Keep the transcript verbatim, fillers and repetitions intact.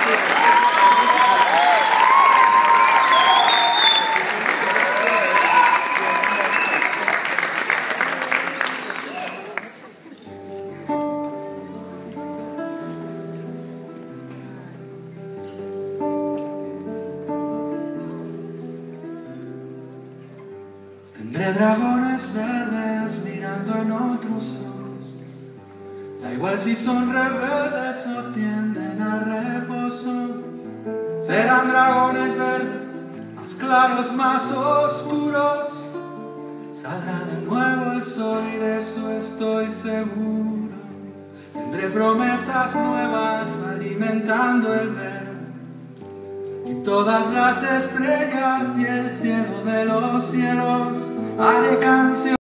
Tendré dragones verdes mirando en otros ojos. Da igual si son rebeldes o tienden al reposo. Serán dragones verdes, más claros, más oscuros. Saldrá de nuevo el sol y de eso estoy seguro. Tendré promesas nuevas alimentando el verbo. Y todas las estrellas y el cielo de los cielos haré canciones.